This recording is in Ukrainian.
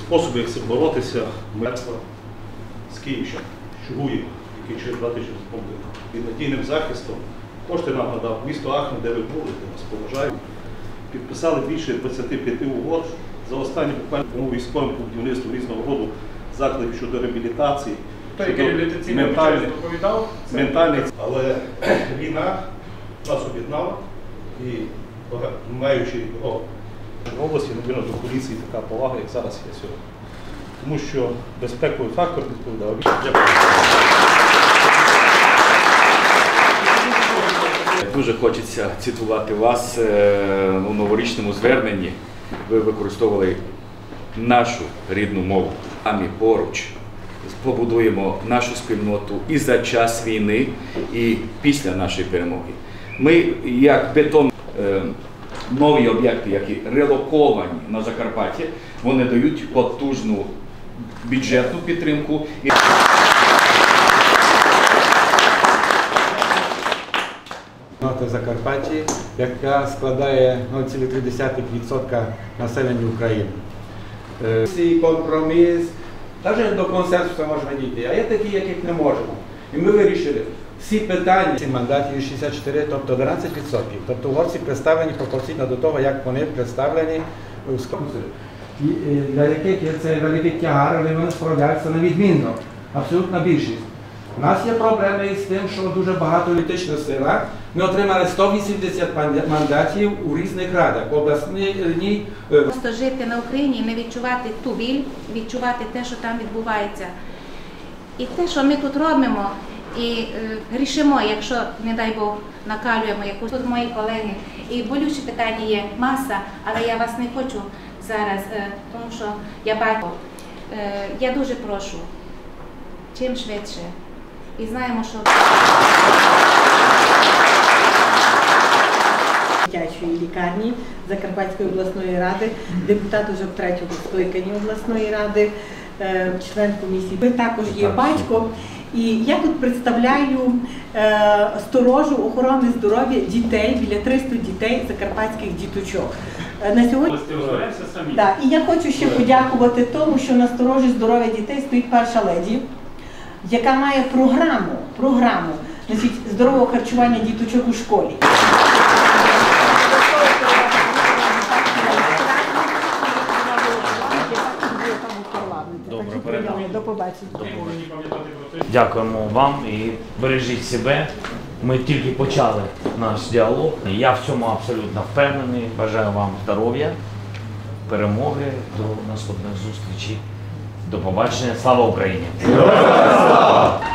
способів, як це боротися, мертва з Київщини, Чугуїв, який через 2 тижні збомбив. Під надійним захистом кошти нам надав місто Ахен, де ви були, де нас поважають. Підписали більше 25 угод. За останні буквально військовим по будівництву різного роду закладів щодо реабілітації, ментальний. Але війна нас об'єднала і маючи його в області, навірно, до поліції така повага, як зараз є сьогодні. Тому що безпековий фактор відповідав. Дякую. Дуже хочеться цитувати вас у новорічному зверненні. Ви використовували нашу рідну мову. Самі поруч побудуємо нашу спільноту і за час війни, і після нашої перемоги. Ми, як бетон, нові об'єкти, які релоковані на Закарпатті, вони дають потужну бюджетну підтримку. Спільнота в Закарпатті, яка складає 0,3% населення України. Всі компроміс, навіть до консенсусу можемо дійти, а є такі, яких не можемо. І ми вирішили всі питання. Ці мандатів 64, тобто 11%. Тобто угорці представлені пропорційно до того, як вони представлені в Скопусі. Для яких є це великий тягар, але вони справляються на відмінно. Абсолютна більшість. У нас є проблеми з тим, що дуже багато політична сила. Ми отримали 180 мандатів у різних радах, обласній. Просто жити на Україні і не відчувати ту біль, відчувати те, що там відбувається. І те, що ми тут робимо, і грішимо, якщо, не дай Бог, накалюємо якусь. Тут мої колеги. І болючі питання є маса, але я вас не хочу зараз, тому що я бачу. Я дуже прошу, чим швидше. І знаємо, що... Дитячої лікарні Закарпатської обласної ради, депутат уже в 3-му скликанні обласної ради, член комісії. Ви також є батько. І я тут представляю сторожу охорони здоров'я дітей, біля 300 дітей, закарпатських діточок. На сьогодні... Да, і я хочу ще подякувати тому, що на сторожі здоров'я дітей стоїть перша леді, яка має програму значить, здорового харчування діточок у школі. До побачення. Дякуємо вам і бережіть себе. Ми тільки почали наш діалог. Я в цьому абсолютно впевнений. Бажаю вам здоров'я, перемоги, до наступних зустрічей. До побачення. Слава Україні!